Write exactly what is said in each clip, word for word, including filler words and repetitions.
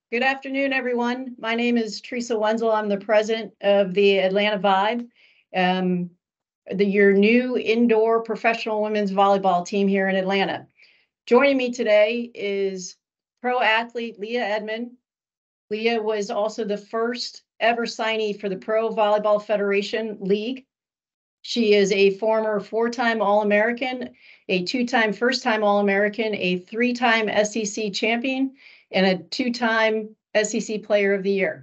Good afternoon, everyone. My name is Teresa Wenzel. I'm the president of the Atlanta Vibe, um, the, your new indoor professional women's volleyball team here in Atlanta. Joining me today is pro athlete Leah Edmond. Leah was also the first ever signee for the Pro Volleyball Federation League. She is a former four-time All-American, a two-time first-time All-American, a three-time S E C champion, and a two-time S E C Player of the Year.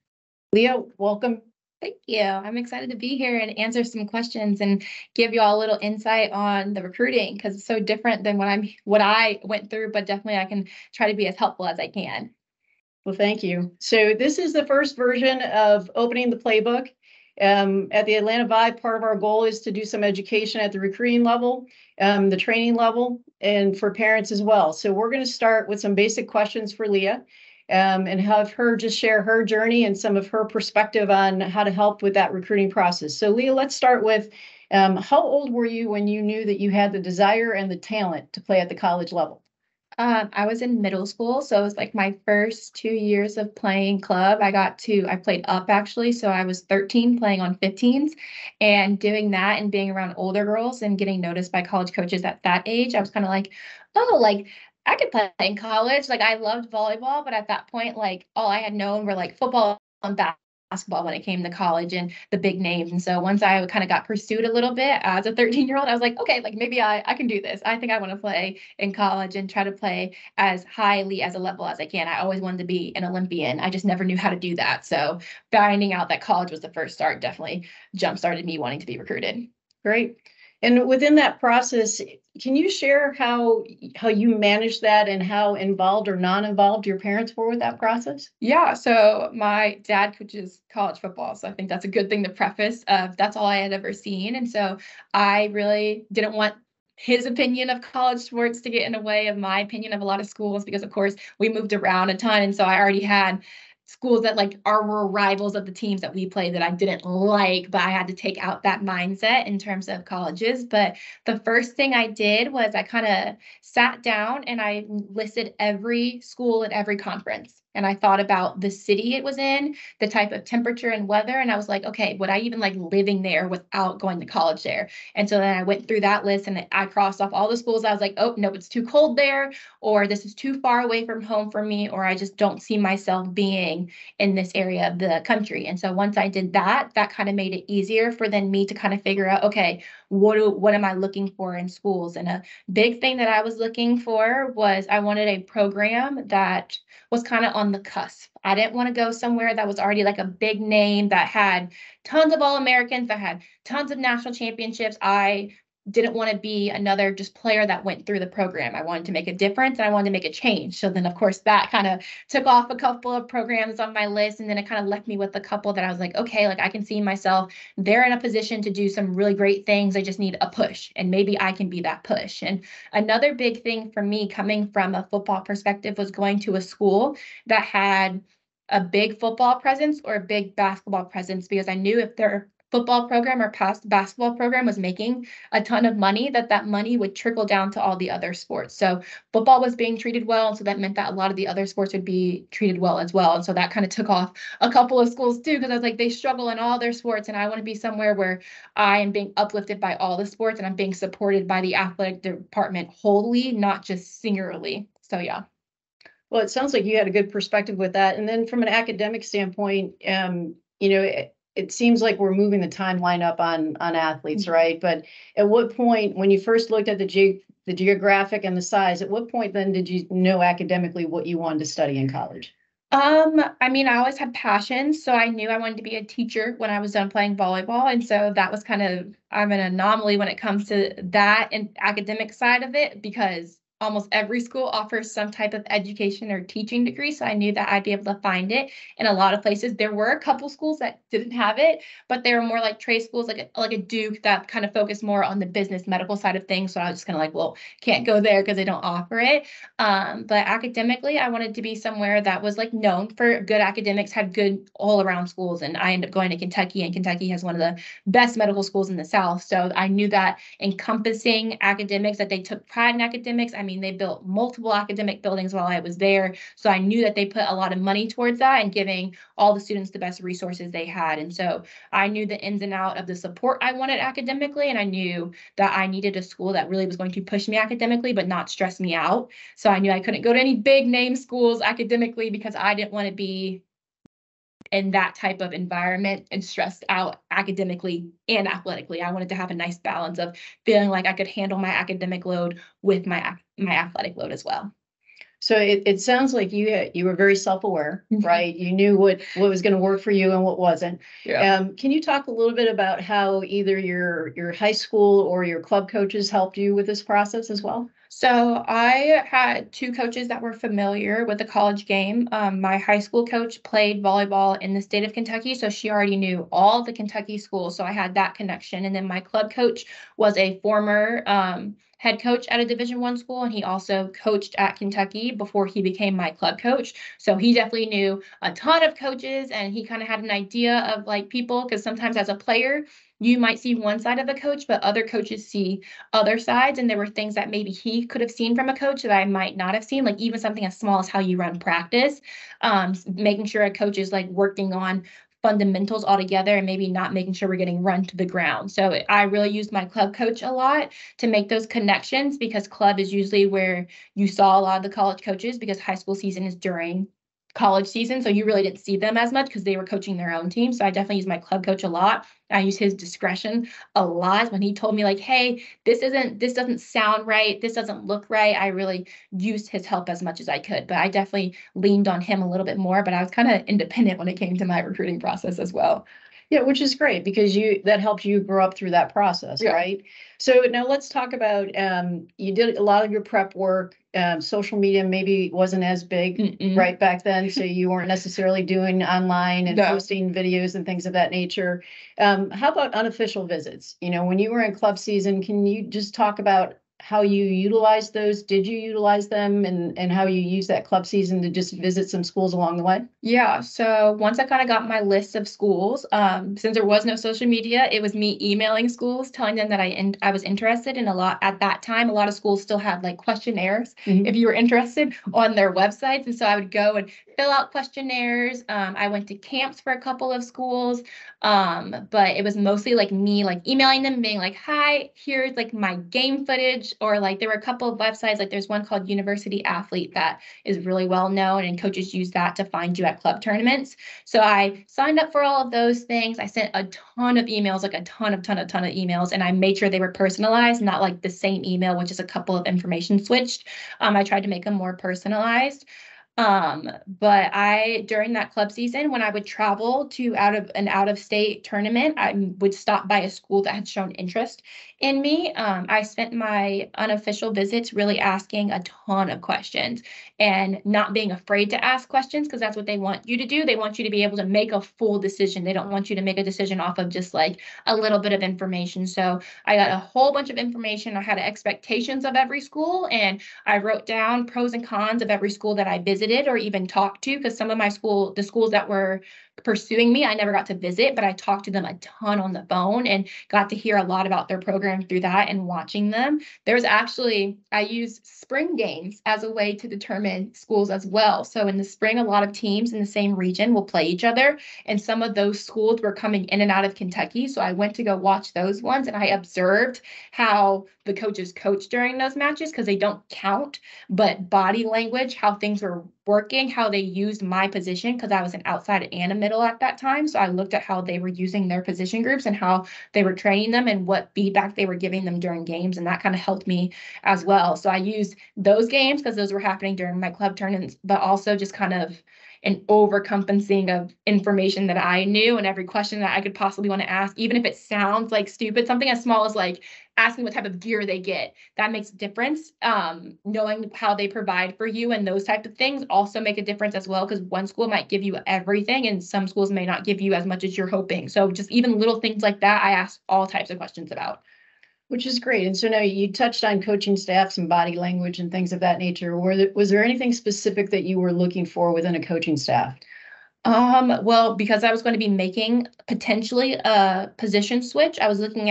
Leah, welcome. Thank you. I'm excited to be here and answer some questions and give you all a little insight on the recruiting because it's so different than what I'm what I went through, but definitely I can try to be as helpful as I can. Well, thank you. So this is the first version of opening the playbook. Um, at the Atlanta Vibe, part of our goal is to do some education at the recruiting level, um, the training level, and for parents as well. So we're going to start with some basic questions for Leah. Um, and have her just share her journey and some of her perspective on how to help with that recruiting process. So Leah, let's start with um, how old were you when you knew that you had the desire and the talent to play at the college level? Um, I was in middle school, so it was like my first two years of playing club. I got to, I played up actually, so I was thirteen playing on fifteens and doing that and being around older girls and getting noticed by college coaches at that age. I was kind of like, oh, like I could play in college. Like I loved volleyball, but at that point, like all I had known were like football and basketball when it came to college and the big names. And so once I kind of got pursued a little bit as a thirteen year old, I was like, okay, like maybe I, I can do this. I think I want to play in college and try to play as highly as a level as I can. I always wanted to be an Olympian. I just never knew how to do that. So finding out that college was the first start definitely jump started me wanting to be recruited. Great. And within that process, can you share how how you managed that and how involved or non-involved your parents were with that process? Yeah, so my dad coaches college football, so I think that's a good thing to preface. Uh, that's all I had ever seen, and so I really didn't want his opinion of college sports to get in the way of my opinion of a lot of schools because, of course, we moved around a ton, and so I already had schools that like are were rivals of the teams that we played that I didn't like, but I had to take out that mindset in terms of colleges. But the first thing I did was I kind of sat down and I listed every school at every conference. And I thought about the city it was in, the type of temperature and weather. And I was like, okay, would I even like living there without going to college there? And so then I went through that list and I crossed off all the schools. I was like, oh, no, it's too cold there, or this is too far away from home for me, or I just don't see myself being in this area of the country. And so once I did that, that kind of made it easier for then me to kind of figure out, okay, what do, what am I looking for in schools? And a big thing that I was looking for was I wanted a program that was kind of on the cusp. I didn't want to go somewhere that was already like a big name that had tons of All-Americans, that had tons of national championships. I didn't want to be another just player that went through the program. I wanted to make a difference and I wanted to make a change. So then, of course, that kind of took off a couple of programs on my list. And then it kind of left me with a couple that I was like, okay, like I can see myself. They're in a position to do some really great things. I just need a push. And maybe I can be that push. And another big thing for me coming from a football perspective was going to a school that had a big football presence or a big basketball presence, because I knew if their football program or past basketball program was making a ton of money, that that money would trickle down to all the other sports. So football was being treated well. And so that meant that a lot of the other sports would be treated well as well. And so that kind of took off a couple of schools too, because I was like, they struggle in all their sports. And I want to be somewhere where I am being uplifted by all the sports and I'm being supported by the athletic department wholly, not just singularly. So yeah. Well, it sounds like you had a good perspective with that. And then from an academic standpoint, um, you know, it, it seems like we're moving the timeline up on on athletes, right? But at what point, when you first looked at the ge- the geographic and the size, at what point then did you know academically what you wanted to study in college? Um, I mean, I always had passions, so I knew I wanted to be a teacher when I was done playing volleyball. And so that was kind of, I'm an anomaly when it comes to that and academic side of it, because almost every school offers some type of education or teaching degree. So I knew that I'd be able to find it in a lot of places. There were a couple schools that didn't have it, but they were more like trade schools, like a, like a Duke that kind of focused more on the business medical side of things. So I was just kind of like, well, can't go there because they don't offer it. Um, but academically, I wanted to be somewhere that was like known for good academics, had good all around schools. And I ended up going to Kentucky, and Kentucky has one of the best medical schools in the South. So I knew that encompassing academics, that they took pride in academics. I mean, mean, they built multiple academic buildings while I was there. So I knew that they put a lot of money towards that and giving all the students the best resources they had. And so I knew the ins and out of the support I wanted academically. And I knew that I needed a school that really was going to push me academically, but not stress me out. So I knew I couldn't go to any big name schools academically because I didn't want to be in that type of environment and stressed out academically and athletically. I wanted to have a nice balance of feeling like I could handle my academic load with my my athletic load as well. So it, it sounds like you had, you were very self-aware, Mhm. right? You knew what, what was going to work for you and what wasn't. Yeah. Um, can you talk a little bit about how either your your high school or your club coaches helped you with this process as well? So I had two coaches that were familiar with the college game. Um, my high school coach played volleyball in the state of Kentucky, so she already knew all the Kentucky schools. So I had that connection. And then my club coach was a former um, head coach at a Division One school, and he also coached at Kentucky before he became my club coach. So he definitely knew a ton of coaches, and he kind of had an idea of like people, because sometimes as a player, you might see one side of a coach, but other coaches see other sides. And there were things that maybe he could have seen from a coach that I might not have seen, like even something as small as how you run practice, um, making sure a coach is like working on fundamentals altogether and maybe not making sure we're getting run to the ground. So I really used my club coach a lot to make those connections, because club is usually where you saw a lot of the college coaches, because high school season is during college season. So you really didn't see them as much because they were coaching their own team. So I definitely use my club coach a lot. I use his discretion a lot. When he told me like, hey, this isn't, this doesn't sound right, this doesn't look right, I really used his help as much as I could. But I definitely leaned on him a little bit more, but I was kind of independent when it came to my recruiting process as well. Yeah, which is great because you that helped you grow up through that process, Yeah. right? So now let's talk about um, you did a lot of your prep work. Um, social media maybe wasn't as big Mm-mm. right back then, so you weren't necessarily doing online and No. posting videos and things of that nature. Um, how about unofficial visits? You know, when you were in club season, can you just talk about how you utilized those? Did you utilize them, and and how you use that club season to just visit some schools along the way? Yeah, so once I kind of got my list of schools, um, since there was no social media, it was me emailing schools, telling them that I in, I was interested in a lot. At that time, a lot of schools still had like questionnaires Mhm. if you were interested on their websites, and so I would go and fill out questionnaires. Um, I went to camps for a couple of schools, um, but it was mostly like me like emailing them, being like, "Hi, here's like my game footage," or like there were a couple of websites, like there's one called University Athlete that is really well known, and coaches use that to find you at club tournaments. So I signed up for all of those things. I sent a ton of emails, like a ton of, ton of, ton of emails, and I made sure they were personalized, not like the same email, which is a couple of information switched. Um, I tried to make them more personalized. Um, but I, during that club season, when I would travel to out of an out of state tournament, I would stop by a school that had shown interest in me. Um, I spent my unofficial visits really asking a ton of questions and not being afraid to ask questions, because that's what they want you to do. They want you to be able to make a full decision. They don't want you to make a decision off of just like a little bit of information. So I got a whole bunch of information. I had expectations of every school, and I wrote down pros and cons of every school that I visited or even talked to, because some of my school, the schools that were pursuing me, I never got to visit, but I talked to them a ton on the phone and got to hear a lot about their program through that and watching them. There's actually, I use spring games as a way to determine schools as well. So in the spring, a lot of teams in the same region will play each other, and some of those schools were coming in and out of Kentucky. So I went to go watch those ones, and I observed how the coaches coach during those matches, because they don't count, but body language, how things were working, how they used my position, because I was an outside and a middle at that time. So I looked at how they were using their position groups and how they were training them and what feedback they were giving them during games. And that kind of helped me as well. So I used those games because those were happening during my club tournaments, but also just kind of an overcompassing of information that I knew, and every question that I could possibly want to ask, even if it sounds like stupid, something as small as like asking what type of gear they get, that makes a difference. Um, knowing how they provide for you and those type of things also make a difference as well, because one school might give you everything and some schools may not give you as much as you're hoping. So just even little things like that, I asked all types of questions about. Which is great. And so now you touched on coaching staffs and body language and things of that nature. Were there, was there anything specific that you were looking for within a coaching staff? Um, well, because I was going to be making potentially a position switch, I was looking at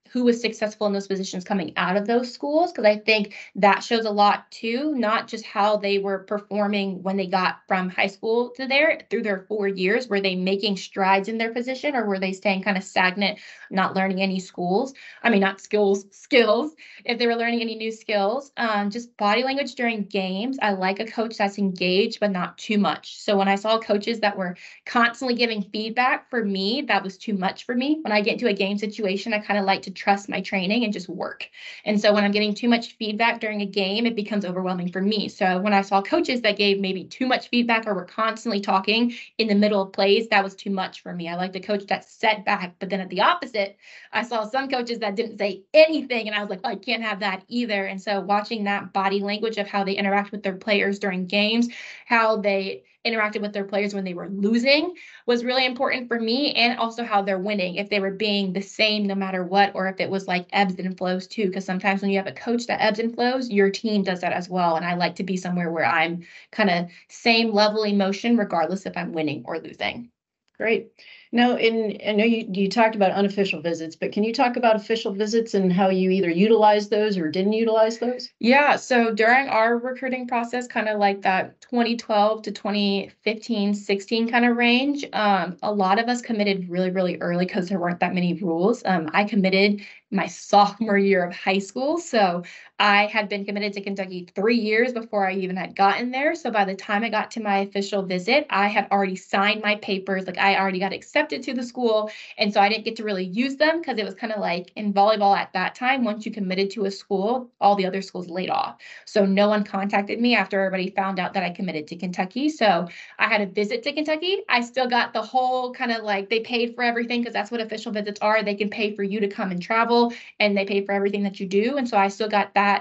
who was successful in those positions coming out of those schools, because I think that shows a lot too, not just how they were performing when they got from high school to there through their four years. Were they making strides in their position, or were they staying kind of stagnant, not learning any schools? I mean, not skills, skills, if they were learning any new skills. Um, just body language during games. I like a coach that's engaged, but not too much. So when I saw coaches that were constantly giving feedback, for me, that was too much for me. When I get into a game situation, I kind of like to trust my training and just work. And so when I'm getting too much feedback during a game, it becomes overwhelming for me. So when I saw coaches that gave maybe too much feedback or were constantly talking in the middle of plays, that was too much for me. I like the coach that set back. But then at the opposite, I saw some coaches that didn't say anything, and I was like, oh, I can't have that either. And so watching that body language of how they interact with their players during games, how they interacted with their players when they were losing, was really important for me, and also how they're winning, if they were being the same no matter what, or if it was like ebbs and flows too, because sometimes when you have a coach that ebbs and flows, your team does that as well. And I like to be somewhere where I'm kind of same level emotion regardless if I'm winning or losing. Great. Now, in I know you, you talked about unofficial visits, but can you talk about official visits and how you either utilize those or didn't utilize those? Yeah, so during our recruiting process, kind of like that twenty twelve to twenty fifteen, sixteen kind of range, um, a lot of us committed really, really early because there weren't that many rules. Um, I committed my sophomore year of high school. So I had been committed to Kentucky three years before I even had gotten there. So by the time I got to my official visit, I had already signed my papers. Like I already got accepted to the school. And so I didn't get to really use them, because it was kind of like in volleyball at that time, once you committed to a school, all the other schools laid off. So no one contacted me after everybody found out that I committed to Kentucky. So I had a visit to Kentucky. I still got the whole kind of like, they paid for everything, because that's what official visits are. They can pay for you to come and travel, and they pay for everything that you do. And so I still got that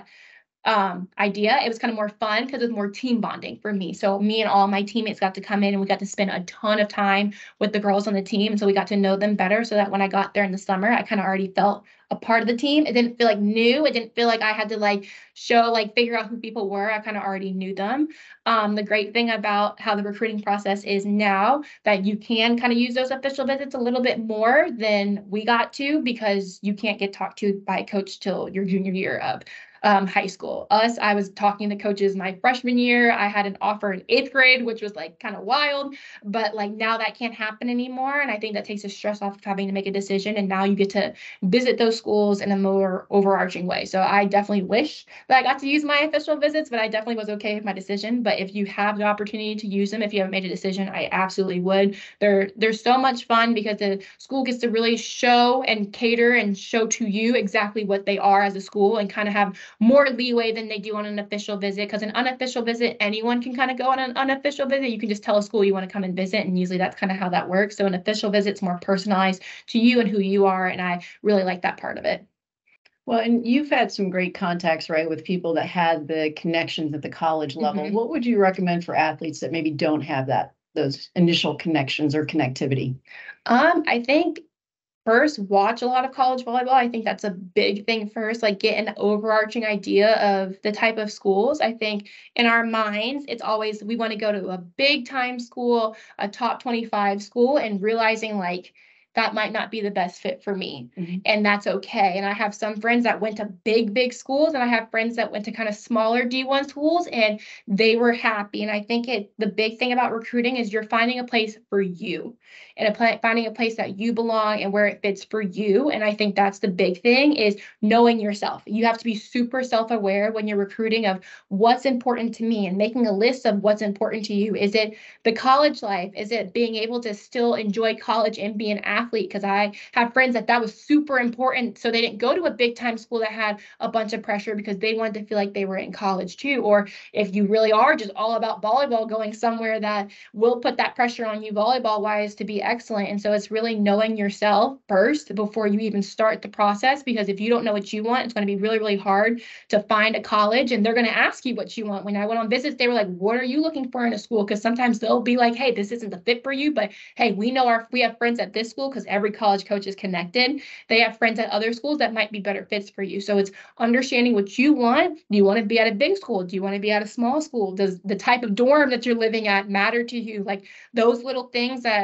um, idea. It was kind of more fun because it was more team bonding for me. So me and all my teammates got to come in, and we got to spend a ton of time with the girls on the team. And so we got to know them better, so that when I got there in the summer, I kind of already felt a part of the team. It didn't feel like new. It didn't feel like I had to like show, like figure out who people were. I kind of already knew them. Um, the great thing about how the recruiting process is now, that you can kind of use those official visits a little bit more than we got to, because you can't get talked to by a coach till your junior year of Um, high school. Us, I was talking to coaches my freshman year. I had an offer in eighth grade, which was like kind of wild, but like now that can't happen anymore. And I think that takes the stress off of having to make a decision. And now you get to visit those schools in a more overarching way. So I definitely wish that I got to use my official visits, but I definitely was okay with my decision. But if you have the opportunity to use them, if you haven't made a decision, I absolutely would. They're, they're so much fun, because the school gets to really show and cater and show to you exactly what they are as a school, and kind of have more leeway than they do on an official visit. Because an unofficial visit, anyone can kind of go on an unofficial visit. You can just tell a school you want to come and visit, and usually that's kind of how that works. So an official visit's more personalized to you and who you are, and I really like that part of it. Well, and you've had some great contacts, right, with people that had the connections at the college level. Mm-hmm. What would you recommend for athletes that maybe don't have that, those initial connections or connectivity? Um, I think first, watch a lot of college volleyball. I think that's a big thing first, like get an overarching idea of the type of schools. I think in our minds, it's always, we want to go to a big time school, a top twenty-five school, and realizing like, that might not be the best fit for me. Mm-hmm. And that's okay. And I have some friends that went to big, big schools, and I have friends that went to kind of smaller D one schools, and they were happy. And I think it, the big thing about recruiting is you're finding a place for you, and a, finding a place that you belong and where it fits for you. And I think that's the big thing, is knowing yourself. You have to be super self-aware when you're recruiting of what's important to me, and making a list of what's important to you. Is it the college life? Is it being able to still enjoy college and be an athlete? Because I have friends that that was super important. So they didn't go to a big time school that had a bunch of pressure, because they wanted to feel like they were in college too. Or if you really are just all about volleyball, going somewhere that will put that pressure on you volleyball wise to be excellent. And so it's really knowing yourself first before you even start the process, because if you don't know what you want, it's going to be really, really hard to find a college, and they're going to ask you what you want. When I went on visits, they were like, what are you looking for in a school? Because sometimes they'll be like, hey, this isn't the fit for you, but hey, we know our, we have friends at this school, because every college coach is connected. They have friends at other schools that might be better fits for you. So it's understanding what you want. Do you want to be at a big school? Do you want to be at a small school? Does the type of dorm that you're living at matter to you? Like those little things that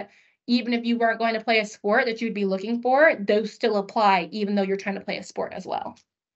even if you weren't going to play a sport that you'd be looking for, those still apply, even though you're trying to play a sport as well.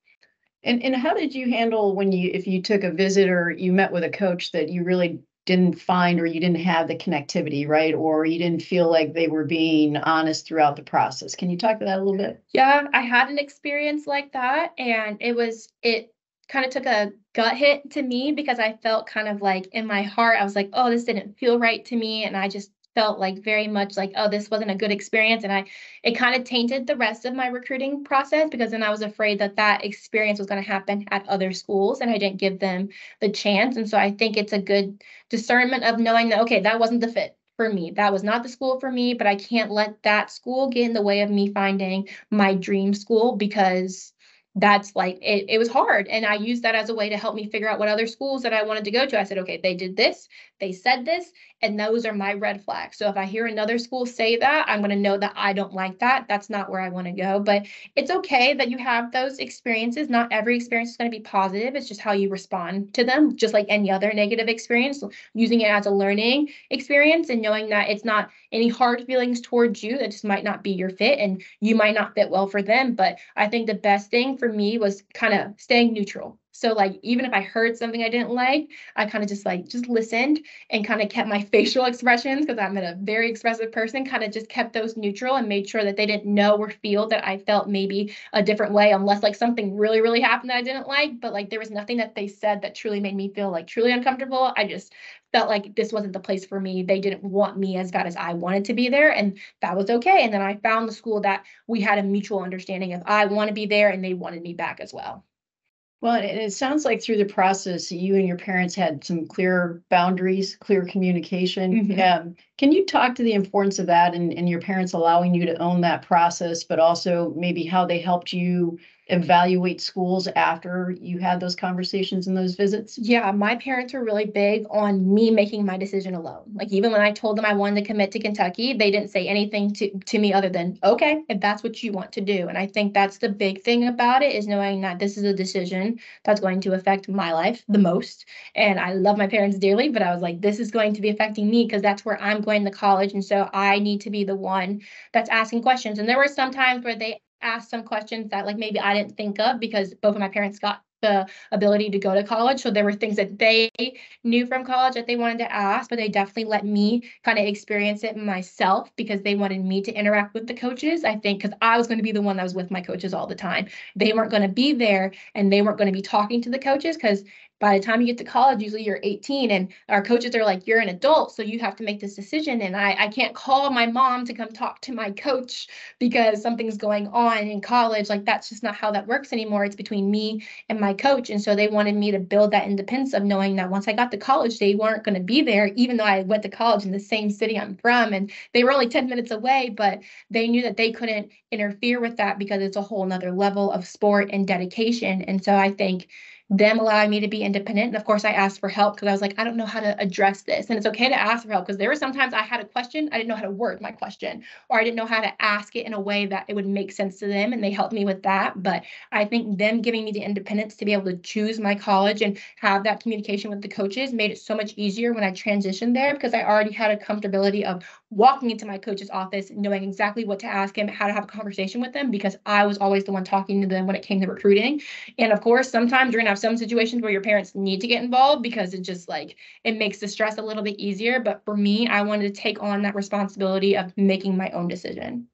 And and how did you handle when you if you took a visit or you met with a coach that you really didn't find or you didn't have the connectivity, right? Or you didn't feel like they were being honest throughout the process? Can you talk to that a little bit? Yeah, I had an experience like that, and it was it kind of took a gut hit to me because I felt kind of like in my heart, I was like, oh, this didn't feel right to me. And I just felt like very much like, oh, this wasn't a good experience. And I, it kind of tainted the rest of my recruiting process because then I was afraid that that experience was going to happen at other schools and I didn't give them the chance. And so I think it's a good discernment of knowing that, okay, that wasn't the fit for me. That was not the school for me, but I can't let that school get in the way of me finding my dream school because that's like, it, it was hard. And I used that as a way to help me figure out what other schools that I wanted to go to. I said, okay, they did this, they said this, and those are my red flags. So if I hear another school say that, I'm going to know that I don't like that. That's not where I want to go. But it's okay that you have those experiences. Not every experience is going to be positive. It's just how you respond to them, just like any other negative experience, using it as a learning experience and knowing that it's not any hard feelings towards you. That just might not be your fit and you might not fit well for them. But I think the best thing for me was kind of staying neutral. So like, even if I heard something I didn't like, I kind of just like, just listened and kind of kept my facial expressions because I'm a very expressive person, kind of just kept those neutral and made sure that they didn't know or feel that I felt maybe a different way unless like something really, really happened that I didn't like. But like, there was nothing that they said that truly made me feel like truly uncomfortable. I just felt like this wasn't the place for me. They didn't want me as bad as I wanted to be there. And that was okay. And then I found the school that we had a mutual understanding of I want to be there and they wanted me back as well. Well, and it sounds like through the process, you and your parents had some clear boundaries, clear communication. Mhm. Um, can you talk to the importance of that and, and your parents allowing you to own that process, but also maybe how they helped you evaluate schools after you had those conversations and those visits? Yeah, my parents were really big on me making my decision alone. Like even when I told them I wanted to commit to Kentucky, they didn't say anything to, to me other than, okay, if that's what you want to do. And I think that's the big thing about it is knowing that this is a decision that's going to affect my life the most. And I love my parents dearly, but I was like, this is going to be affecting me because that's where I'm going to college. And so I need to be the one that's asking questions. And there were some times where they asked some questions that like maybe I didn't think of because both of my parents got the ability to go to college. So there were things that they knew from college that they wanted to ask, but they definitely let me kind of experience it myself because they wanted me to interact with the coaches. I think because I was going to be the one that was with my coaches all the time. They weren't going to be there and they weren't going to be talking to the coaches because by the time you get to college, usually you're eighteen and our coaches are like, you're an adult, so you have to make this decision. And I, I can't call my mom to come talk to my coach because something's going on in college. Like that's just not how that works anymore. It's between me and my coach. And so they wanted me to build that independence of knowing that once I got to college, they weren't going to be there, even though I went to college in the same city I'm from. And they were only ten minutes away, but they knew that they couldn't interfere with that because it's a whole nother level of sport and dedication. And so I think them allowing me to be independent. And of course, I asked for help because I was like, I don't know how to address this. And it's okay to ask for help because there were sometimes I had a question, I didn't know how to word my question, or I didn't know how to ask it in a way that it would make sense to them. And they helped me with that. But I think them giving me the independence to be able to choose my college and have that communication with the coaches made it so much easier when I transitioned there because I already had a comfortability of walking into my coach's office, knowing exactly what to ask him, how to have a conversation with them, because I was always the one talking to them when it came to recruiting. And of course, sometimes you're gonna have some situations where your parents need to get involved because it just like, it makes the stress a little bit easier. But for me, I wanted to take on that responsibility of making my own decision.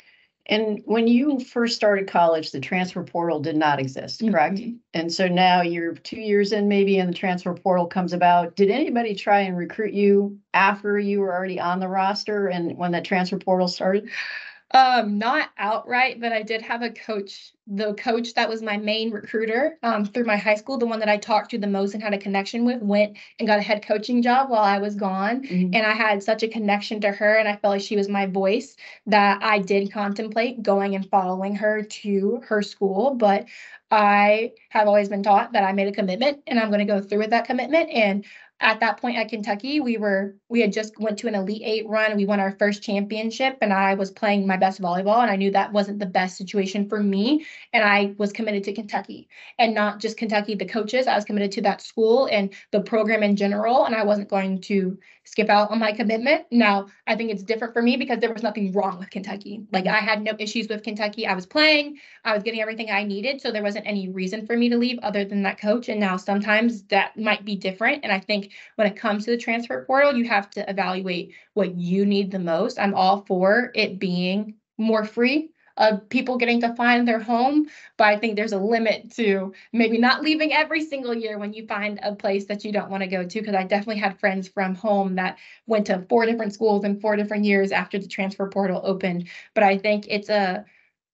And when you first started college, the transfer portal did not exist, correct? Mm-hmm. And so now you're two years in maybe and the transfer portal comes about. Did anybody try and recruit you after you were already on the roster and when that transfer portal started? Um, not outright, but I did have a coach, the coach that was my main recruiter um, through my high school, the one that I talked to the most and had a connection with, went and got a head coaching job while I was gone. Mm-hmm. And I had such a connection to her and I felt like she was my voice that I did contemplate going and following her to her school. But I have always been taught that I made a commitment and I'm going to go through with that commitment. And at that point at Kentucky, we were we had just went to an Elite Eight run. We won our first championship, and I was playing my best volleyball, and I knew that wasn't the best situation for me. And I was committed to Kentucky, and not just Kentucky, the coaches. I was committed to that school and the program in general, and I wasn't going to skip out on my commitment. Now, I think it's different for me because there was nothing wrong with Kentucky. Like I had no issues with Kentucky. I was playing, I was getting everything I needed. So there wasn't any reason for me to leave other than that coach. And now sometimes that might be different. And I think when it comes to the transfer portal, you have to evaluate what you need the most. I'm all for it being more free of people getting to find their home, but I think there's a limit to maybe not leaving every single year when you find a place that you don't want to go to, because I definitely had friends from home that went to four different schools in four different years after the transfer portal opened. But I think it's a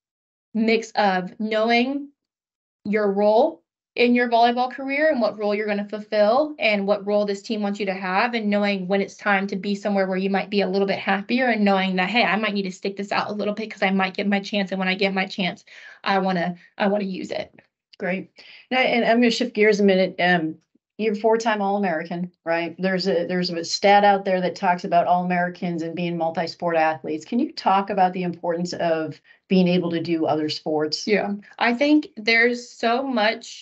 mix of knowing your role in your volleyball career and what role you're going to fulfill and what role this team wants you to have, and knowing when it's time to be somewhere where you might be a little bit happier, and knowing that, hey, I might need to stick this out a little bit because I might get my chance. And when I get my chance, I want to, I want to use it. Great. Now, and I'm going to shift gears a minute. Um, you're four-time All-American, right? There's a, there's a stat out there that talks about All-Americans and being multi-sport athletes. Can you talk about the importance of being able to do other sports? Yeah, I think there's so much.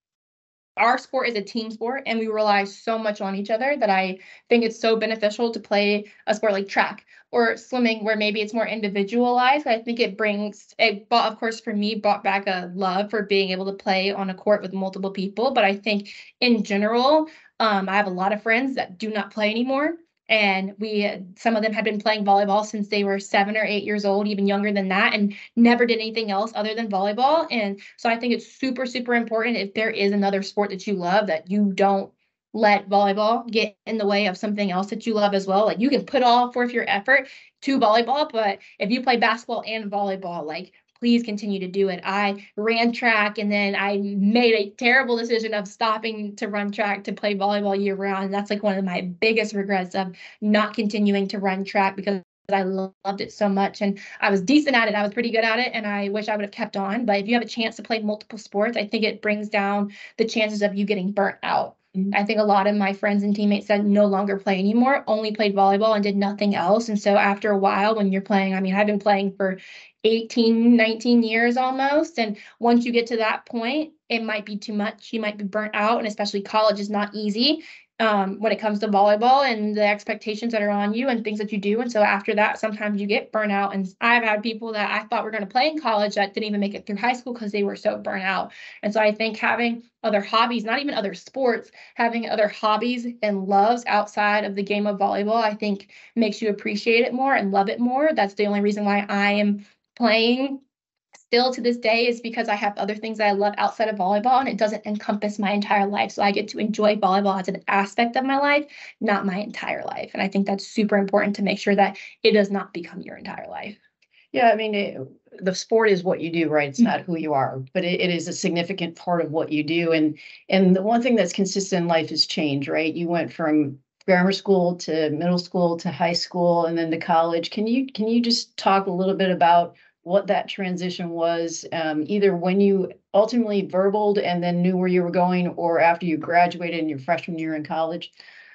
Our sport is a team sport and we rely so much on each other that I think it's so beneficial to play a sport like track or swimming, where maybe it's more individualized. I think it brings, it brought, of course, for me, brought back a love for being able to play on a court with multiple people. But I think in general, um, I have a lot of friends that do not play anymore. And we, some of them had been playing volleyball since they were seven or eight years old, even younger than that, and never did anything else other than volleyball. And so I think it's super, super important, if there is another sport that you love, that you don't let volleyball get in the way of something else that you love as well. Like you can put all forth your effort to volleyball, but if you play basketball and volleyball, like please continue to do it. I ran track and then I made a terrible decision of stopping to run track to play volleyball year round. And that's like one of my biggest regrets of not continuing to run track, because I loved it so much and I was decent at it. I was pretty good at it and I wish I would have kept on. But if you have a chance to play multiple sports, I think it brings down the chances of you getting burnt out. I think a lot of my friends and teammates that no longer play anymore only played volleyball and did nothing else. And so after a while, when you're playing, I mean, I've been playing for eighteen, nineteen years almost. And once you get to that point, it might be too much. You might be burnt out. And especially college is not easy um, when it comes to volleyball and the expectations that are on you and things that you do. And so after that, sometimes you get burnt out. And I've had people that I thought were going to play in college that didn't even make it through high school because they were so burnt out. And so I think having other hobbies, not even other sports, having other hobbies and loves outside of the game of volleyball, I think makes you appreciate it more and love it more. That's the only reason why I am playing still to this day, is because I have other things that I love outside of volleyball, and it doesn't encompass my entire life. So I get to enjoy volleyball as an aspect of my life, not my entire life. And I think that's super important to make sure that it does not become your entire life. Yeah, I mean, it, the sport is what you do, right? It's not who you are, but it, it is a significant part of what you do. And and the one thing that's consistent in life is change, right? You went from grammar school to middle school to high school and then to college. Can you can you just talk a little bit about what that transition was, um, either when you ultimately verbaled and then knew where you were going, or after you graduated in your freshman year in college?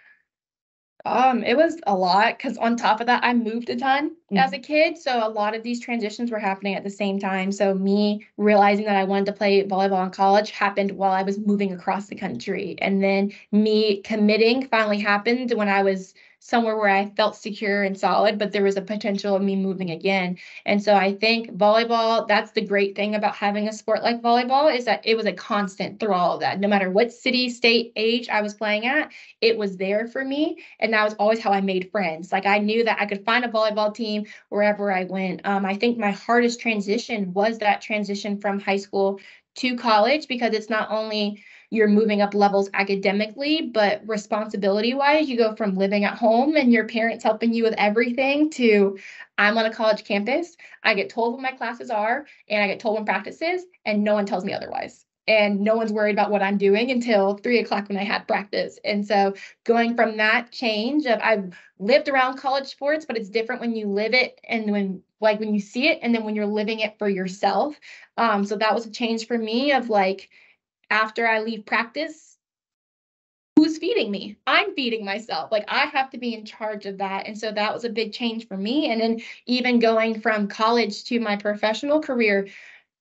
Um, it was a lot because on top of that, I moved a ton Mm-hmm. as a kid. So a lot of these transitions were happening at the same time. So me realizing that I wanted to play volleyball in college happened while I was moving across the country. And then me committing finally happened when I was somewhere where I felt secure and solid, but there was a potential of me moving again. And so I think volleyball, that's the great thing about having a sport like volleyball, is that it was a constant through all of that. No matter what city, state, age I was playing at, it was there for me. And that was always how I made friends. Like I knew that I could find a volleyball team wherever I went. Um, I think my hardest transition was that transition from high school to college, because it's not only you're moving up levels academically, but responsibility wise, you go from living at home and your parents helping you with everything to I'm on a college campus. I get told what my classes are and I get told when practice is, and no one tells me otherwise. And no one's worried about what I'm doing until three o'clock when I had practice. And so going from that change of I've lived around college sports, but it's different when you live it and when like when you see it and then when you're living it for yourself. Um, so that was a change for me of like, after I leave practice, who's feeding me? I'm feeding myself. Like I have to be in charge of that. And so that was a big change for me. And then even going from college to my professional career,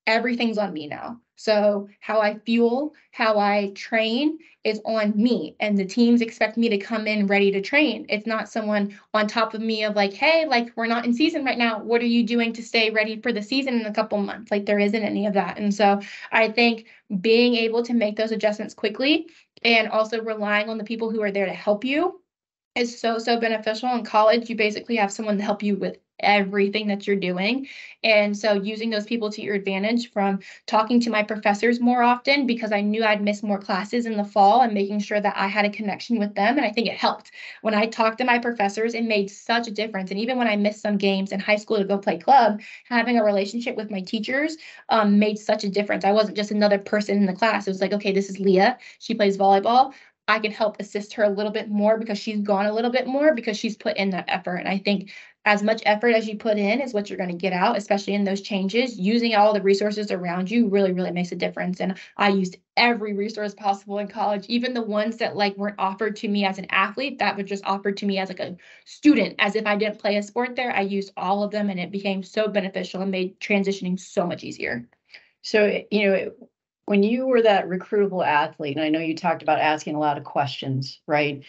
everything's on me now. So how I fuel, how I train is on me. And the teams expect me to come in ready to train. It's not someone on top of me of like, hey, like we're not in season right now. What are you doing to stay ready for the season in a couple months? Like there isn't any of that. And so I think being able to make those adjustments quickly and also relying on the people who are there to help you is so, so beneficial. In college, you basically have someone to help you with everything that you're doing. And so using those people to your advantage, from talking to my professors more often because I knew I'd miss more classes in the fall, and making sure that I had a connection with them. And I think it helped. When I talked to my professors, it made such a difference. And even when I missed some games in high school to go play club, having a relationship with my teachers um, made such a difference. I wasn't just another person in the class. It was like, okay, this is Leah. She plays volleyball. I can help assist her a little bit more because she's gone a little bit more because she's put in that effort. And I think as much effort as you put in is what you're going to get out, especially in those changes. Using all the resources around you really, really makes a difference. And I used every resource possible in college, even the ones that like weren't offered to me as an athlete, that were just offered to me as like a student, as if I didn't play a sport there. I used all of them, and it became so beneficial and made transitioning so much easier. So, you know, when you were that recruitable athlete, and I know you talked about asking a lot of questions, right?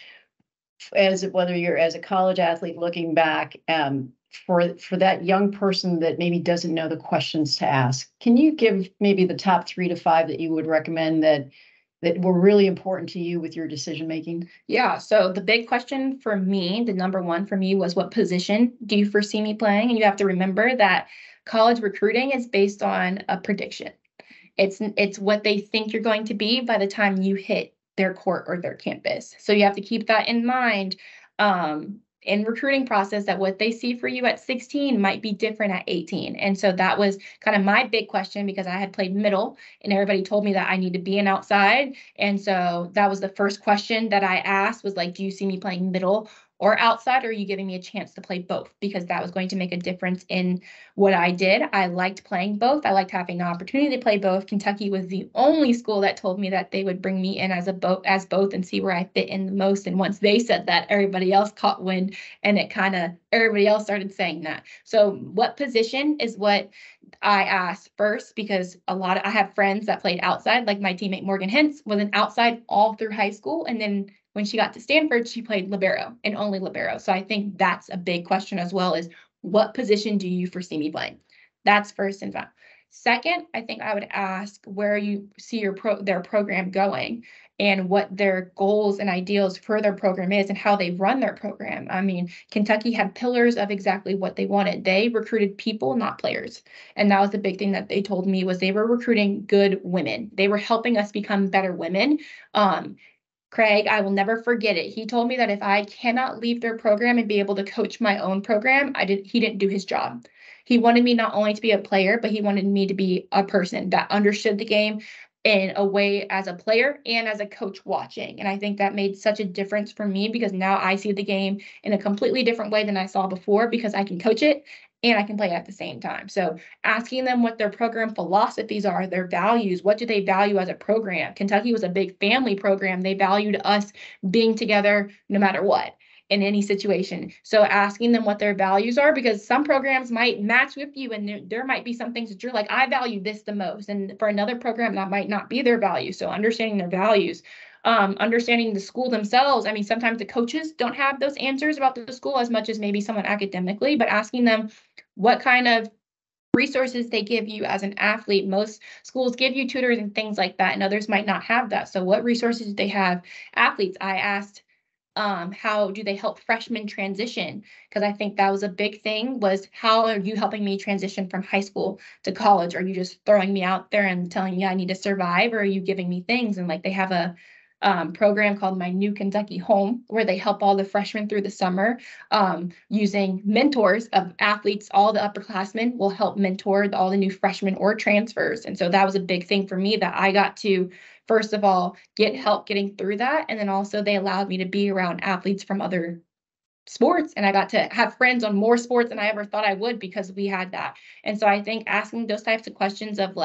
As whether you're as a college athlete looking back, um, for for that young person that maybe doesn't know the questions to ask, can you give maybe the top three to five that you would recommend that that were really important to you with your decision making? Yeah. So the big question for me, the number one for me, was what position do you foresee me playing? And you have to remember that college recruiting is based on a prediction. It's it's what they think you're going to be by the time you hit their court or their campus. So you have to keep that in mind um, in recruiting process, that what they see for you at sixteen might be different at eighteen. And so that was kind of my big question, because I had played middle and everybody told me that I need to be an outside. And so that was the first question that I asked, was like, do you see me playing middle or outside, or are you giving me a chance to play both? Because that was going to make a difference in what I did. I liked playing both. I liked having the opportunity to play both. Kentucky was the only school that told me that they would bring me in as a both as both and see where I fit in the most. And once they said that, everybody else caught wind, and it kind of everybody else started saying that. So what position is what I asked first, because a lot of I have friends that played outside, like my teammate Morgan Hintz was an outside all through high school, and then when she got to Stanford, she played libero and only libero. So I think that's a big question as well, is what position do you foresee me playing? That's first and foremost. Second, I think I would ask where you see your pro their program going, and what their goals and ideals for their program is, and how they run their program. I mean, Kentucky had pillars of exactly what they wanted. They recruited people, not players. And that was the big thing that they told me, was they were recruiting good women. They were helping us become better women. Um, Craig, I will never forget it. He told me that if I cannot leave their program and be able to coach my own program, I did he didn't do his job. He wanted me not only to be a player, but he wanted me to be a person that understood the game in a way as a player and as a coach watching. And I think that made such a difference for me, because now I see the game in a completely different way than I saw before, because I can coach it and I can play at the same time. So asking them what their program philosophies are, their values, what do they value as a program? Kentucky was a big family program. They valued us being together no matter what, in any situation. So asking them what their values are, because some programs might match with you, and there, there might be some things that you're like, I value this the most. And for another program, that might not be their value. So understanding their values. Um, understanding the school themselves. I mean, sometimes the coaches don't have those answers about the school as much as maybe someone academically, but asking them what kind of resources they give you as an athlete. Most schools give you tutors and things like that, and others might not have that. So what resources do they have athletes? I asked, um, how do they help freshmen transition? Because I think that was a big thing, was how are you helping me transition from high school to college? Are you just throwing me out there and telling me I need to survive, or are you giving me things? And like, they have a Um, program called My New Kentucky Home, where they help all the freshmen through the summer, um, using mentors of athletes. All the upperclassmen will help mentor the, all the new freshmen or transfers. And so that was a big thing for me, that I got to, first of all, get help getting through that. And then also they allowed me to be around athletes from other sports, and I got to have friends on more sports than I ever thought I would, because we had that. And so I think asking those types of questions of like,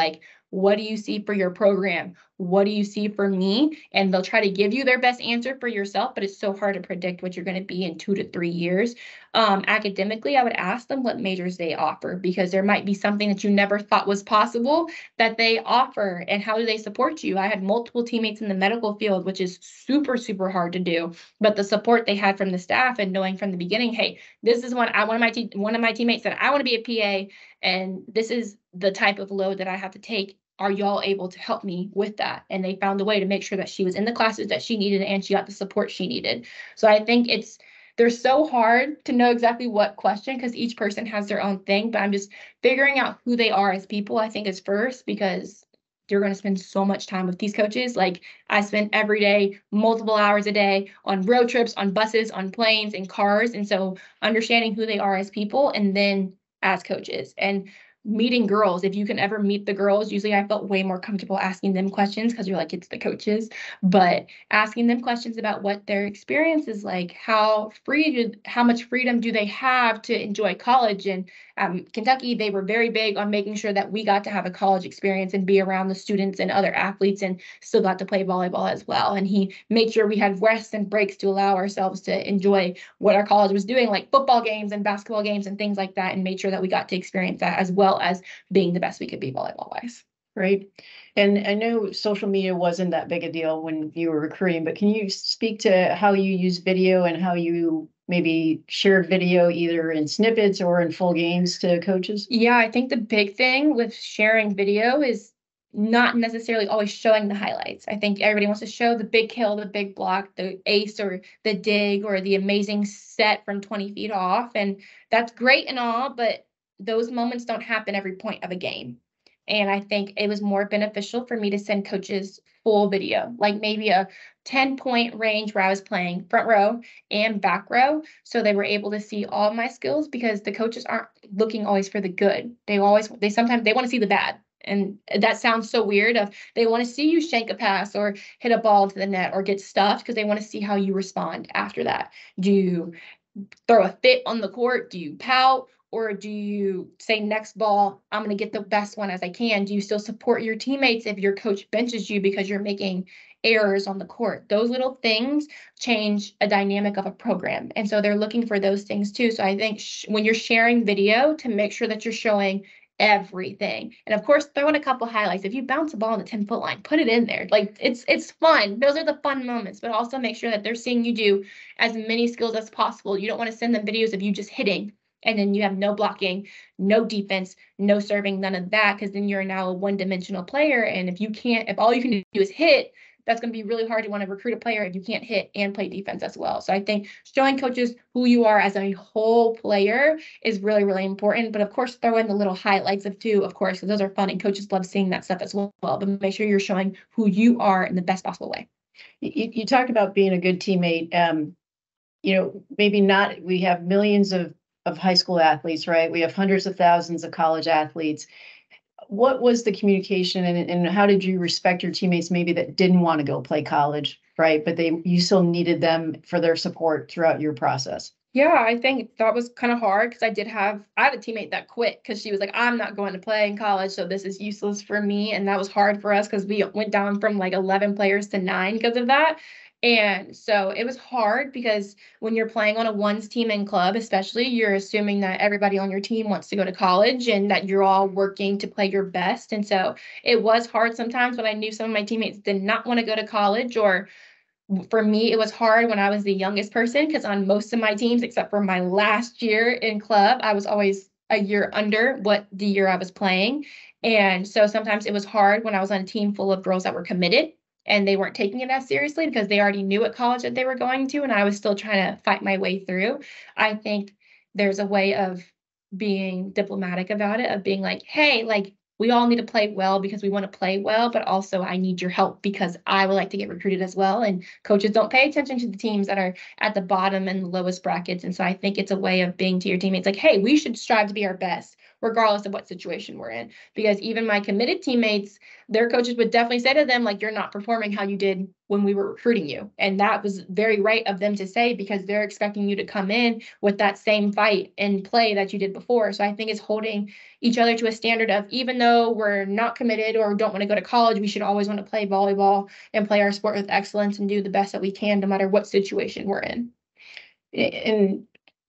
what do you see for your program? What do you see for me? And they'll try to give you their best answer for yourself, but it's so hard to predict what you're going to be in two to three years. Um, academically, I would ask them what majors they offer, because there might be something that you never thought was possible that they offer, and how do they support you? I had multiple teammates in the medical field, which is super, super hard to do, but the support they had from the staff and knowing from the beginning, hey, this is one I one of my te- one of my teammates said, I want to be a P A, and this is the type of load that I have to take. Are y'all able to help me with that? And they found a way to make sure that she was in the classes that she needed and she got the support she needed. So I think it's they're so hard to know exactly what question, because each person has their own thing, but I'm just figuring out who they are as people, I think, is first, because you're going to spend so much time with these coaches. Like, I spend every day, multiple hours a day on road trips, on buses, on planes, and cars. And so understanding who they are as people, and then as coaches, and meeting girls. If you can ever meet the girls, usually I felt way more comfortable asking them questions, because you're like, it's the coaches, but asking them questions about what their experience is like, how free, how much freedom do they have to enjoy college. And um, Kentucky, they were very big on making sure that we got to have a college experience and be around the students and other athletes, and still got to play volleyball as well. And he made sure we had rests and breaks to allow ourselves to enjoy what our college was doing, like football games and basketball games and things like that, and made sure that we got to experience that, as well as being the best we could be volleyball wise. Right. And I know social media wasn't that big a deal when you were recruiting, but can you speak to how you use video and how you maybe share video either in snippets or in full games to coaches? Yeah, I think the big thing with sharing video is not necessarily always showing the highlights. I think everybody wants to show the big kill, the big block, the ace or the dig or the amazing set from twenty feet off. And that's great and all, but those moments don't happen every point of a game. And I think it was more beneficial for me to send coaches full video, like maybe a ten point range where I was playing front row and back row. So they were able to see all my skills, because the coaches aren't looking always for the good. They always, they sometimes, they want to see the bad. And that sounds so weird, of they want to see you shank a pass or hit a ball to the net or get stuffed, because they want to see how you respond after that. Do you throw a fit on the court? Do you pout? Or do you say, next ball, I'm going to get the best one as I can? Do you still support your teammates if your coach benches you because you're making errors on the court? Those little things change a dynamic of a program. And so they're looking for those things too. So I think sh- when you're sharing video, to make sure that you're showing everything. And of course, throw in a couple highlights. If you bounce a ball on the ten foot line, put it in there. Like, it's it's fun. Those are the fun moments, but also make sure that they're seeing you do as many skills as possible. You don't want to send them videos of you just hitting, and then you have no blocking, no defense, no serving, none of that, because then you're now a one-dimensional player. And if you can't, if all you can do is hit, that's going to be really hard to want to recruit a player if you can't hit and play defense as well. So I think showing coaches who you are as a whole player is really, really important. But of course, throw in the little highlights of too, of course, because those are fun and coaches love seeing that stuff as well. But make sure you're showing who you are in the best possible way. You, you talked about being a good teammate. Um, you know, maybe not, we have millions of of high school athletes, right? We have hundreds of thousands of college athletes. What was the communication, and, and how did you respect your teammates maybe that didn't want to go play college, right? But they, you still needed them for their support throughout your process. Yeah, I think that was kind of hard, because I did have, I had a teammate that quit because she was like, I'm not going to play in college, so this is useless for me. And that was hard for us, because we went down from like eleven players to nine because of that. And so it was hard, because when you're playing on a ones team and club, especially, you're assuming that everybody on your team wants to go to college and that you're all working to play your best. And so it was hard sometimes when I knew some of my teammates did not want to go to college. Or for me, it was hard when I was the youngest person, because on most of my teams, except for my last year in club, I was always a year under what the year I was playing. And so sometimes it was hard when I was on a team full of girls that were committed and they weren't taking it as seriously, because they already knew what college that they were going to, and I was still trying to fight my way through. I think there's a way of being diplomatic about it, of being like, hey, like, we all need to play well because we want to play well, but also I need your help because I would like to get recruited as well. And coaches don't pay attention to the teams that are at the bottom and the lowest brackets. And so I think it's a way of being to your teammates like, hey, we should strive to be our best, regardless of what situation we're in. Because even my committed teammates, their coaches would definitely say to them, like, you're not performing how you did when we were recruiting you. And that was very right of them to say, because they're expecting you to come in with that same fight and play that you did before. So I think it's holding each other to a standard of, even though we're not committed or don't want to go to college, we should always want to play volleyball and play our sport with excellence and do the best that we can, no matter what situation we're in. And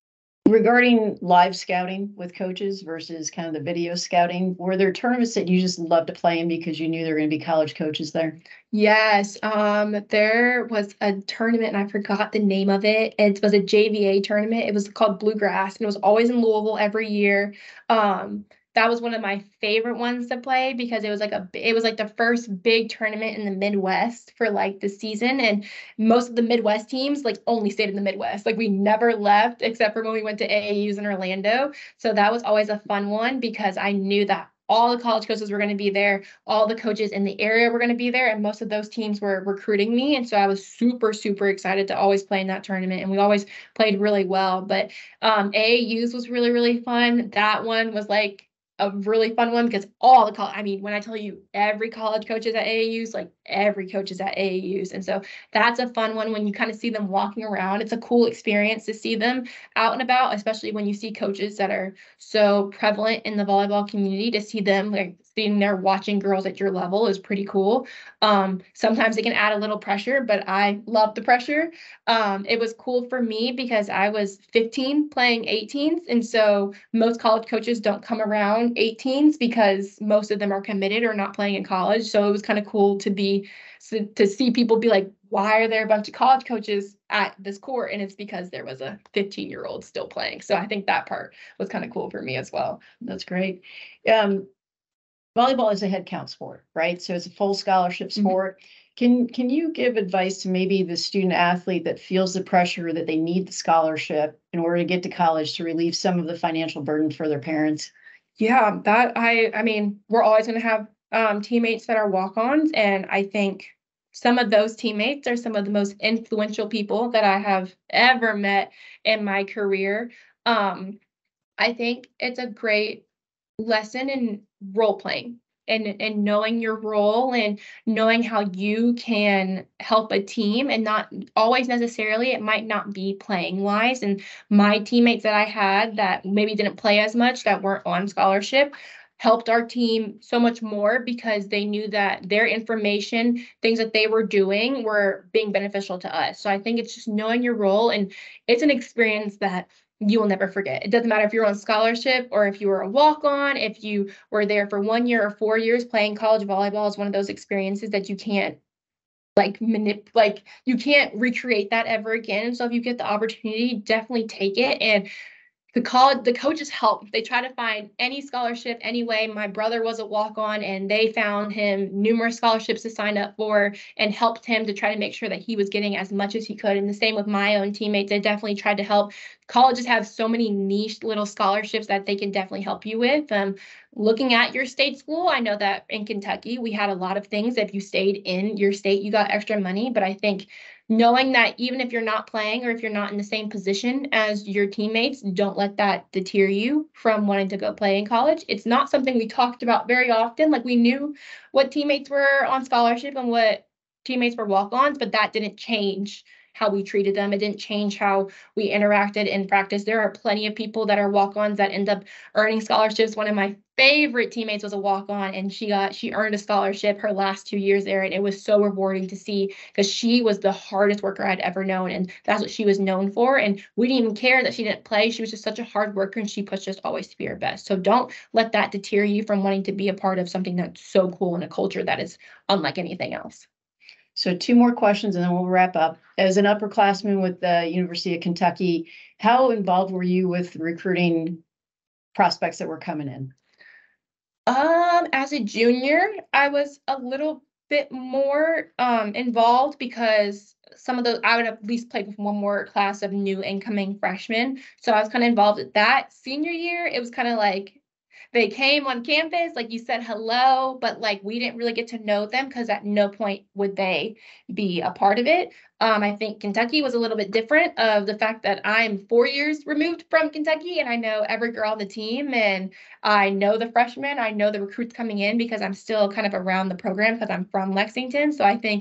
regarding live scouting with coaches versus kind of the video scouting, were there tournaments that you just loved to play in because you knew there were going to be college coaches there? Yes, um, there was a tournament and I forgot the name of it. It was a J V A tournament. It was called Bluegrass, and it was always in Louisville every year. Um, that was one of my favorite ones to play because it was like a it was like the first big tournament in the Midwest for like the season, and most of the Midwest teams like only stayed in the Midwest. Like we never left except for when we went to A A Us in Orlando. So that was always a fun one because I knew that all the college coaches were going to be there, all the coaches in the area were going to be there, and most of those teams were recruiting me. And so I was super, super excited to always play in that tournament, and we always played really well. But um, A A Us was really, really fun. That one was like a really fun one because all the college, I mean, when I tell you every college coach is at A A Us, like every coach is at A A Us. And so that's a fun one when you kind of see them walking around. It's a cool experience to see them out and about, especially when you see coaches that are so prevalent in the volleyball community. To see them like being there watching girls at your level is pretty cool. Um, sometimes it can add a little pressure, but I love the pressure. Um, it was cool for me because I was fifteen playing eighteens. And so most college coaches don't come around eighteens because most of them are committed or not playing in college. So it was kind of cool to be, so, to see people be like, why are there a bunch of college coaches at this court? And it's because there was a fifteen year old still playing. So I think that part was kind of cool for me as well. That's great. Um, volleyball is a head count sport, right? So it's a full scholarship sport. Mm-hmm. Can can you give advice to maybe the student athlete that feels the pressure that they need the scholarship in order to get to college to relieve some of the financial burden for their parents? Yeah, that I I mean, we're always going to have um, teammates that are walk-ons, and I think some of those teammates are some of the most influential people that I have ever met in my career. Um, I think it's a great lesson in role playing and, and knowing your role and knowing how you can help a team, and not always necessarily, it might not be playing wise. And my teammates that I had that maybe didn't play as much, that weren't on scholarship, helped our team so much more because they knew that their information, things that they were doing, were being beneficial to us. So I think it's just knowing your role, and it's an experience that you will never forget. It doesn't matter if you're on scholarship or if you were a walk-on, if you were there for one year or four years. Playing college volleyball is one of those experiences that you can't like manip like you can't recreate that ever again. So if you get the opportunity, definitely take it. And the college, the coaches help. They try to find any scholarship anyway. My brother was a walk-on, and they found him numerous scholarships to sign up for and helped him to try to make sure that he was getting as much as he could. And the same with my own teammates. They definitely tried to help. Colleges have so many niche little scholarships that they can definitely help you with. Um, looking at your state school, I know that in Kentucky, we had a lot of things. If you stayed in your state, you got extra money. But I think knowing that even if you're not playing or if you're not in the same position as your teammates, don't let that deter you from wanting to go play in college. It's not something we talked about very often. Like, we knew what teammates were on scholarship and what teammates were walk-ons, but that didn't change how we treated them. It didn't change how we interacted in practice. There are plenty of people that are walk-ons that end up earning scholarships. One of my favorite teammates was a walk-on, and she got she earned a scholarship her last two years there, and it was so rewarding to see because she was the hardest worker I'd ever known, and that's what she was known for. And we didn't even care that she didn't play. She was just such a hard worker, and she pushed us always to be her best. So don't let that deter you from wanting to be a part of something that's so cool in a culture that is unlike anything else. So two more questions and then we'll wrap up. As an upperclassman with the University of Kentucky, how involved were you with recruiting prospects that were coming in? Um, as a junior, I was a little bit more um, involved because some of those, I would have at least played with one more class of new incoming freshmen. So I was kind of involved with that. Senior year, it was kind of like, they came on campus, like you said hello, but like we didn't really get to know them because at no point would they be a part of it. Um, I think Kentucky was a little bit different of the fact that I'm four years removed from Kentucky, and I know every girl on the team, and I know the freshmen, I know the recruits coming in because I'm still kind of around the program because I'm from Lexington. So I think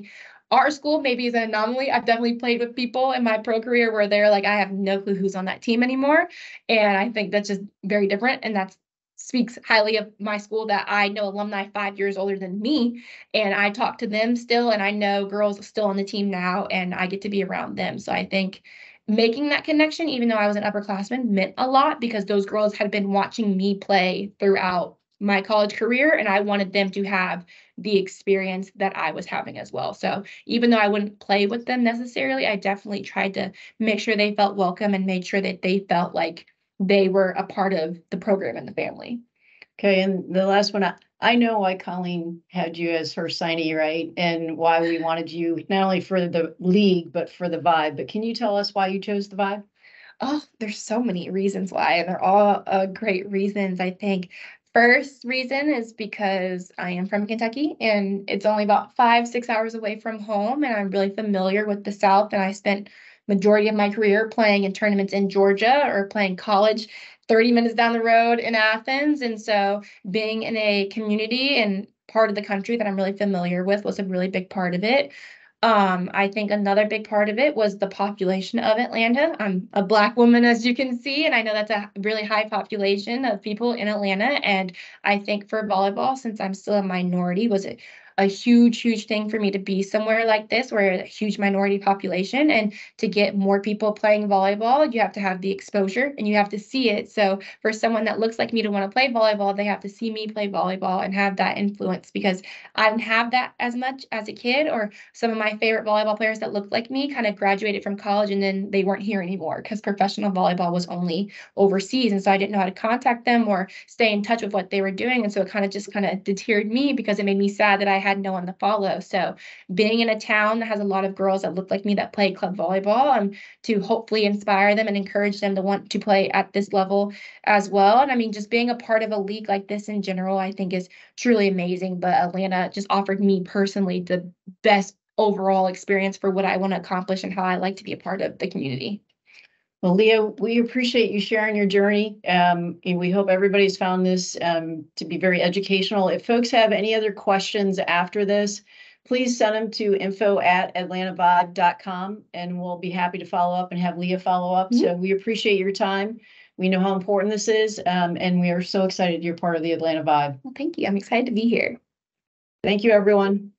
our school maybe is an anomaly. I've definitely played with people in my pro career where they're like, I have no clue who's on that team anymore. And I think that's just very different. And that's speaks highly of my school that I know alumni five years older than me. And I talk to them still, and I know girls still on the team now, and I get to be around them. So I think making that connection, even though I was an upperclassman, meant a lot because those girls had been watching me play throughout my college career, and I wanted them to have the experience that I was having as well. So even though I wouldn't play with them necessarily, I definitely tried to make sure they felt welcome and made sure that they felt like they were a part of the program and the family. Okay, and the last one, I, I know why Colleen had you as her signee, right? And why we wanted you not only for the league, but for the Vibe. But can you tell us why you chose the Vibe? Oh, there's so many reasons why, and they're all uh, great reasons. I think first reason is because I am from Kentucky and it's only about five, six hours away from home, and I'm really familiar with the South. And I spent majority of my career playing in tournaments in Georgia or playing college thirty minutes down the road in Athens. And so being in a community and part of the country that I'm really familiar with was a really big part of it. Um, I think another big part of it was the population of Atlanta. I'm a Black woman, as you can see, and I know that's a really high population of people in Atlanta. And I think for volleyball, since I'm still a minority, was a, a huge, huge thing for me to be somewhere like this, where a huge minority population, and to get more people playing volleyball, you have to have the exposure and you have to see it. So for someone that looks like me to want to play volleyball, they have to see me play volleyball and have that influence, because I didn't have that as much as a kid, or some of my favorite volleyball players that looked like me kind of graduated from college and then they weren't here anymore because professional volleyball was only overseas. And so I didn't know how to contact them or stay in touch with what they were doing. And so it kind of just kind of deterred me because it made me sad that I had no one to follow. So being in a town that has a lot of girls that look like me that play club volleyball, and to hopefully inspire them and encourage them to want to play at this level as well. And I mean, just being a part of a league like this in general, I think is truly amazing. But Atlanta just offered me personally the best overall experience for what I want to accomplish and how I like to be a part of the community. Well, Leah, we appreciate you sharing your journey. Um, and we hope everybody's found this um, to be very educational. If folks have any other questions after this, please send them to info at atlanta vibe dot com, and we'll be happy to follow up and have Leah follow up. Mm-hmm. So we appreciate your time. We know how important this is, um, and we are so excited you're part of the Atlanta Vibe. Well, thank you. I'm excited to be here. Thank you, everyone.